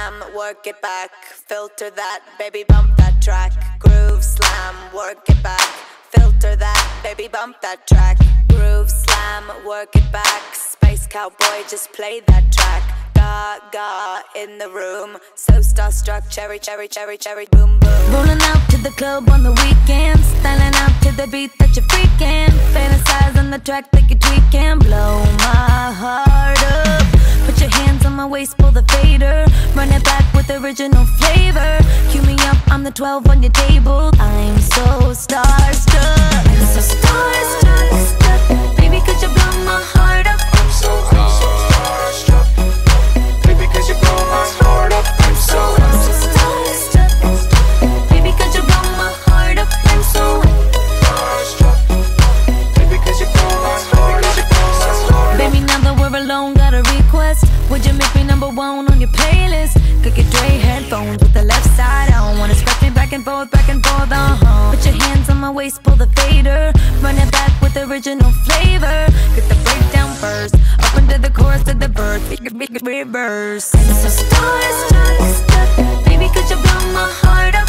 slam, work it back. Filter that, baby, bump that track. Groove slam, work it back. Filter that, baby, bump that track. Groove slam, work it back. Space cowboy, just play that track. Gaga in the room, so starstruck, cherry, cherry, cherry, cherry, boom, boom. Rolling out to the club on the weekend, styling out to the beat that you're freaking. Fantasize on the track that you're tweaking. Blow my heart up. Put your hands on my waist, pull the fader. Run it back with original flavor. Cue me up, I'm the 12 on your table. I'm so starstruck. I'm so starstruck. Baby, could you blow my heart up? I'm so starstruck. Baby, could you blow my heart up? I'm so starstruck. Baby, could you blow my heart up? I'm so starstruck. Baby, could you blow my heart up? Baby, now that we're alone, got a request. Would you make me number one on your playlist? Could get Dre headphones with the left side on. Wanna scratch me back and forth, Put your hands on my waist, pull the fader. Run it back with original flavor. Get the breakdown first, up into the chorus to the verse. Big reverse. I'm so starstruck. Baby, could you blow my heart up?